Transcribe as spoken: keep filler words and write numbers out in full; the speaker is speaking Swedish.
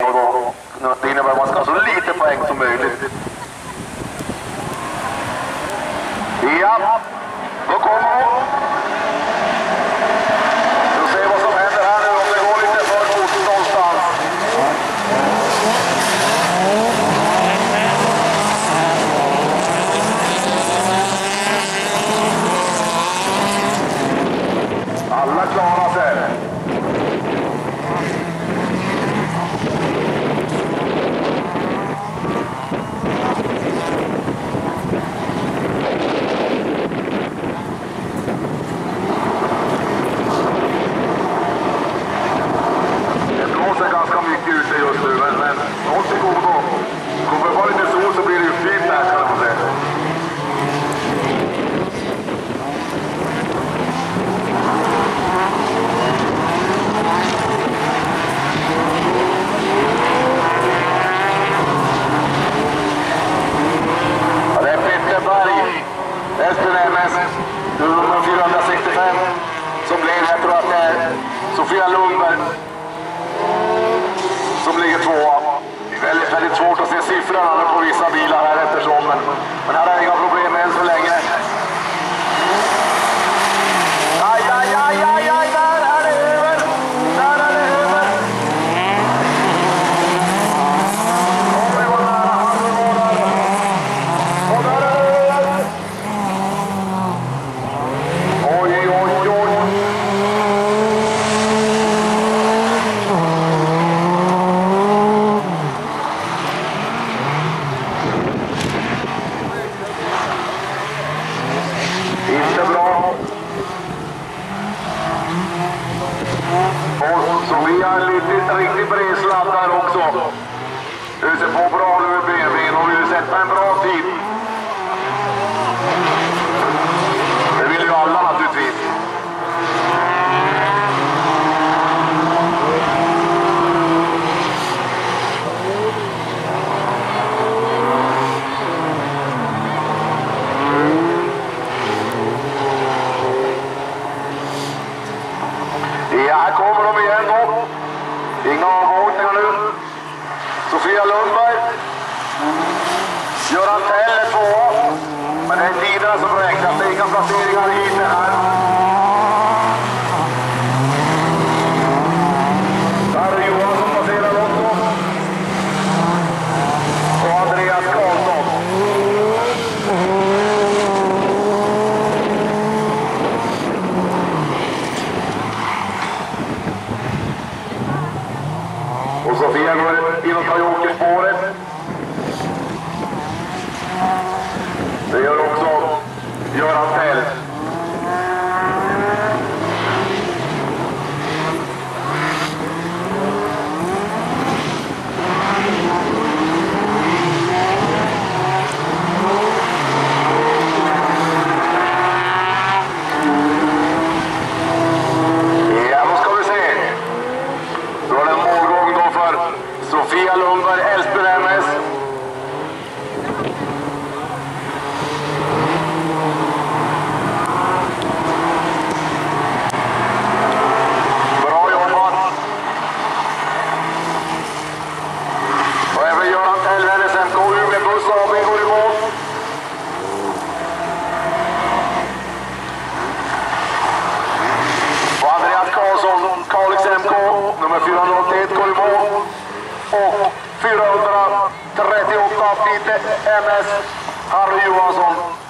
Det innebär att man ska ha så lite poäng som möjligt. Ja, då kommer hon. Vi får se vad som händer här nu, om det går lite för fort någonstans. Alla klarar sig. Nummer fyrahundrasextiofem som blev, jag tror att det är Sofia Lundberg som ligger tvåa. Det är väldigt, väldigt svårt att se siffrorna på vissa bilar här eftersom, men, men här är inga problem än så länge. Aj, aj, aj, aj, aj, där är det över! Där är det över! Och det var nära, det var nära. Och där är det över! Oj, oj, oj! Inte bra. Och Sofia är lite riktigt bredsladd där också. Du ser på bra nu med B M W och vill sätta en bra tid. Det vill ju alla naturligtvis. Ja, här kommer de igen då. Inga avåkningar nu. Sofia Lundberg. Göran Tell är tvåa. Men det är tiderna som räknas. Det är inga placeringar i det här. Där är Johan som passerar också. Och Andreas Karlsson. Och Sofia går in och tar jokerspåret. Det gör också Göran Tell. Ja, då ska vi se. Då är det målgång då för Sofia Lundberg, Älvsbyn M S. Bra jobbat. Och även Göran Tell, N S M K Umeå Buss A B går i mål. Och Andreas Karlsson, Kalix M K, nummer fyrahundraåttioett går i mål. Och fyrahundratrettioåtta Pite M S, Harry Johansson.